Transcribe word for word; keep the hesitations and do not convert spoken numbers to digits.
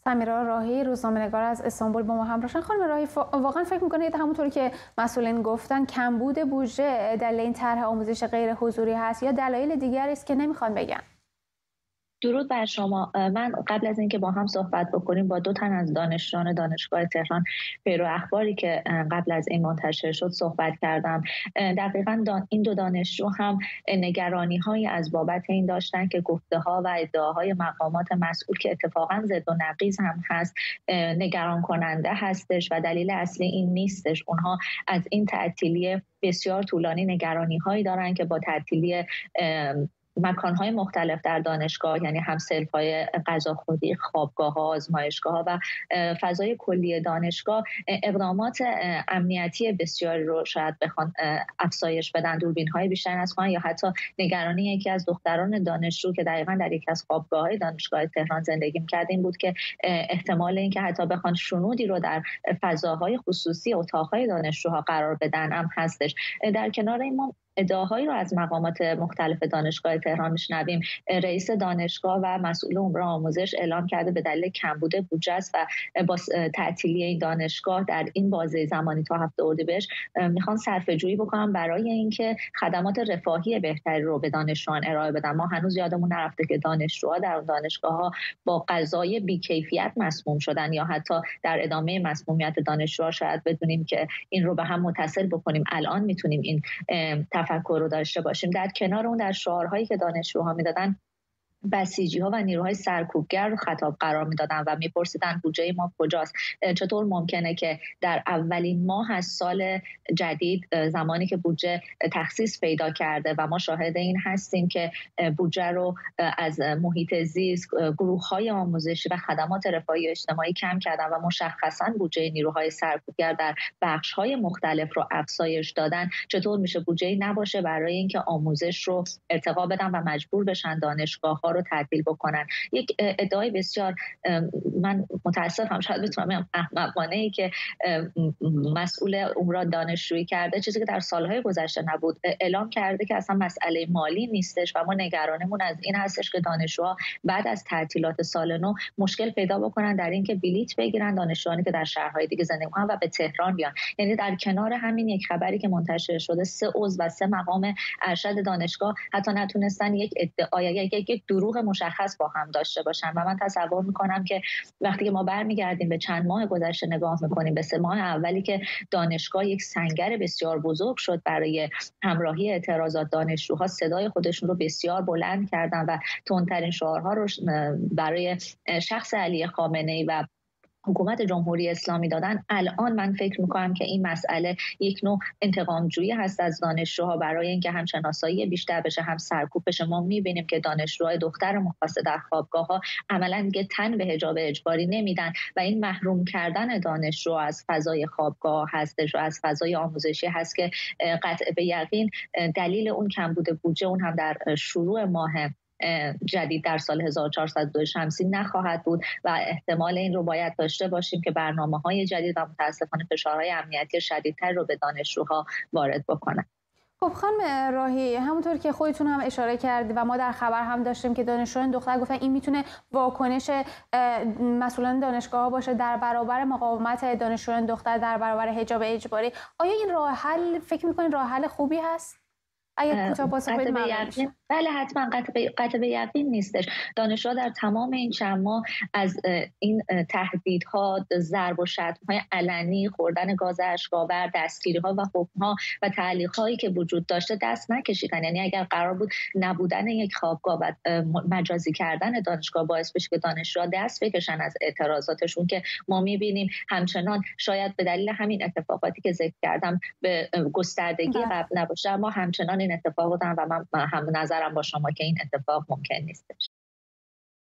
سمیرا راهی، روزنامه‌نگار از استانبول با ما همراه شدن. خانم راهی، واقعا فکر می‌کنید همونطوری که مسئولین گفتن کمبود بودجه دلیل این طرح آموزش غیر حضوری هست یا دلایل دیگری است که نمیخوان بگن؟ درود بر شما. من قبل از اینکه با هم صحبت بکنیم با دو تن از دانشجویان دانشگاه تهران پیرو اخباری که قبل از این منتشر شد صحبت کردم. دقیقاً این دو دانشجو هم نگرانی‌هایی از بابت این داشتن که گفته‌ها و ادعاهای مقامات مسئول که اتفاقاً ضد و نقیض هم هست نگران کننده هستش و دلیل اصلی این نیستش. اونها از این تعطیلی بسیار طولانی نگرانی‌هایی دارن که با تعطیلی مکان‌های مختلف در دانشگاه، یعنی هم سلف‌های غذاخوری، خوابگاه‌ها، آزمایشگاه‌ها و فضای کلی دانشگاه اقدامات امنیتی بسیاری رو شاید بخوان افزایش بدن، دوربین‌های بیشتری نصب کنن، یا حتی نگرانی یکی از دختران دانشجو که دقیقاً در یکی از خوابگاه‌های دانشگاه تهران زندگی می‌کرد این بود که احتمال اینکه حتی بخوان شنودی رو در فضاهای خصوصی اتاق‌های دانشجوها قرار بدن هم هستش. در کنار این ما ادعاهایی رو از مقامات مختلف دانشگاه تهران میشنویم. رئیس دانشگاه و مسئول امور آموزش اعلام کرده به دلیل کمبود بودجه است و با تعطیلی این دانشگاه در این بازه زمانی تا هفته اردیبهشت میخوان صرفه‌جویی بکنن برای اینکه خدمات رفاهی بهتری رو به دانشجویان ارائه بدن. ما هنوز یادمون نرفته که دانشجوها در اون دانشگاه‌ها با غذای بی‌کیفیت مسموم شدن یا حتی در ادامه مسمومیت دانشجوها شاید بدونیم که این رو به هم متصل بکنیم. الان میتونیم این تفکر رو داشته باشیم. در کنار اون در شعارهایی که دانشجوها میدادن بسیجی‌ها و نیروهای سرکوبگر رو خطاب قرار میدادن و میپرسیدن بودجه ما کجاست؟ چطور ممکنه که در اولین ماه از سال جدید زمانی که بودجه تخصیص پیدا کرده و ما شاهد این هستیم که بودجه رو از محیط زیست، گروه‌های آموزشی و خدمات رفاهی اجتماعی کم کردن و مشخصاً بودجه نیروهای سرکوبگر در بخش‌های مختلف رو افزایش دادن، چطور میشه بودجه نباشه برای اینکه آموزش رو ارتقا بدن و مجبور بشن دانشگاه‌ها رو تعطیل بکنن؟ یک ادعای بسیار، من متاسفم شاید بتونم احمقانه ای که مسئول امور دانشجویی کرده، چیزی که در سالهای گذشته نبود. اعلام کرده که اصلا مسئله مالی نیستش و ما نگرانمون از این هستش که دانشجوها بعد از تعطیلات سال نو مشکل پیدا بکنن در اینکه بلیط بگیرن، دانشجویانی که در شهرهای دیگه زندگی می‌کنن و به تهران بیان. یعنی در کنار همین یک خبری که منتشر شده، سه عضو و سه مقام ارشد دانشگاه حتی نتونستن یک ادعای یک یک دروغ مشخص با هم داشته باشن و من تصور میکنم که وقتی که ما برمیگردیم به چند ماه گذشته نگاه میکنیم، به سه ماه اولی که دانشگاه یک سنگر بسیار بزرگ شد برای همراهی اعتراضات، دانشجوها صدای خودشون رو بسیار بلند کردن و تندترین شعارها رو برای شخص علی خامنه‌ای و حکومت جمهوری اسلامی دادن. الان من فکر میکنم که این مسئله یک نوع انتقام جویی هست از دانشجوها برای اینکه هم شناسایی بیشتر بشه، هم سرکوب بشه. ما میبینیم که دانشجوهای دختر مختص در خوابگاه‌ها عملاً دیگه تن به حجاب اجباری نمیدن و این محروم کردن دانشجو از فضای خوابگاه هستش و از فضای آموزشی هست که قطع به یقین دلیل اون کمبود بودجه اون هم در شروع ماه جدید در سال هزار و چهارصد و دو شمسی نخواهد بود و احتمال این رو باید داشته باشیم که برنامه‌های جدید و متاسفانه فشارهای امنیتی شدیدتر رو به دانشجوها وارد بکنن. خب خانم راهی، همونطور که خودتون هم اشاره کردید و ما در خبر هم داشتیم که دانشجویان دختر گفتن این میتونه واکنش مسئولان دانشگاه‌ها باشه در برابر مقاومت دانشجویان دختر در برابر حجاب اجباری. آیا این راه حل فکر می‌کنید راه حل خوبی هست؟ اگه کوتاه پاسخ بدید ممنون می‌شم. بله حتما قطع به قطع به یقین نیستش. دانشجوها در تمام این چند ماه از این تهدیدها، ضرب و شتم‌های علنی، خوردن گاز اشک‌آور، دستگیری‌ها و حکم‌ها و تعلیق‌هایی که وجود داشته دست نکشیدن. یعنی اگر قرار بود نبودن یک خوابگاه و مجازی کردن دانشگاه باعث بشه که دانشجوها دست بکشن از اعتراضاتشون، که ما می‌بینیم همچنان شاید به دلیل همین اتفاقاتی که ذکر کردم به گستردگی قبل نباشه، اما همچنان این اتفاق بودن و من هم نظرم با شما که این اتفاق ممکن نیستش.